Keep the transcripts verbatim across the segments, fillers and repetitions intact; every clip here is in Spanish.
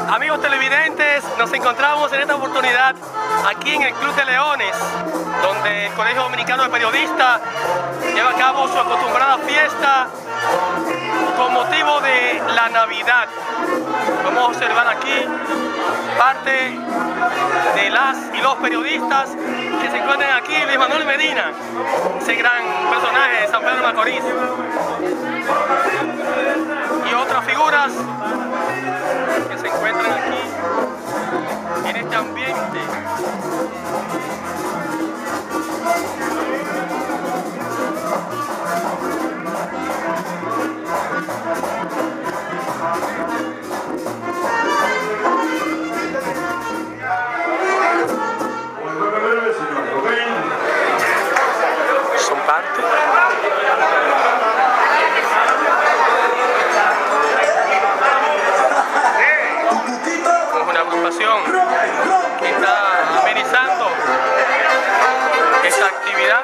Amigos televidentes, nos encontramos en esta oportunidad aquí en el Club de Leones, donde el Colegio Dominicano de Periodistas lleva a cabo su acostumbrada fiesta con motivo de la Navidad. Vamos a observar aquí parte de las y los periodistas que se encuentran aquí. Luis Manuel Medina, ese gran personaje de San Pedro de Macorís, y otras figuras que se encuentran aquí en este ambiente. Son parte es una agrupación que está amenizando esta actividad.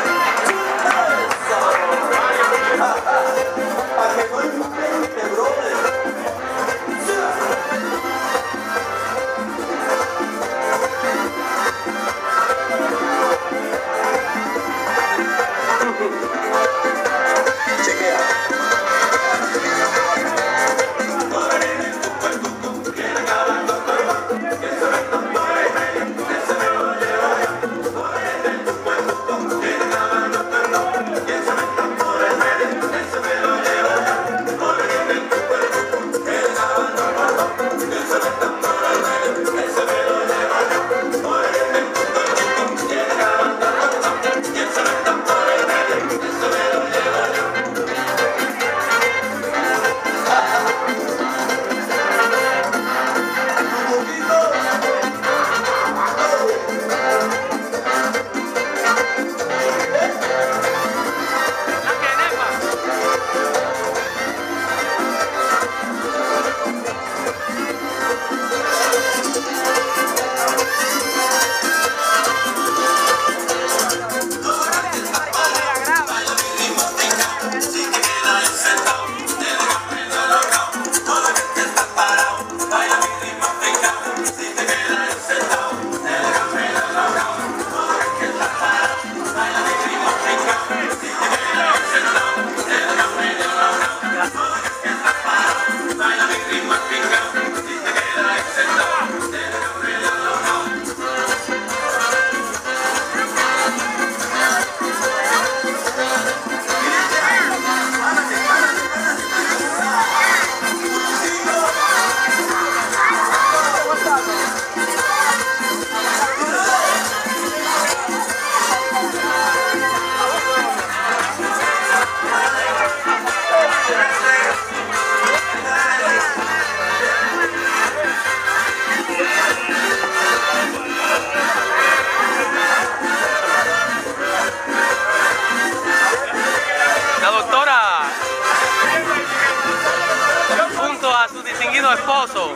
A su distinguido esposo.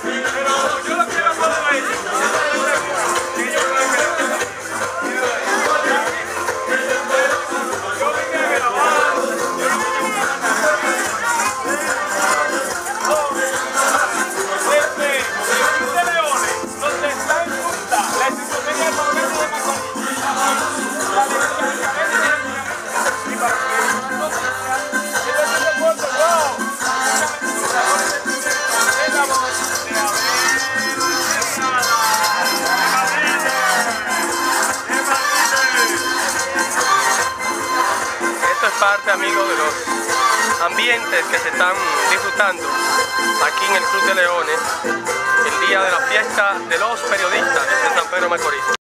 Parte, amigos, de los ambientes que se están disfrutando aquí en el Club de Leones el día de la fiesta de los periodistas de San Pedro de Macorís.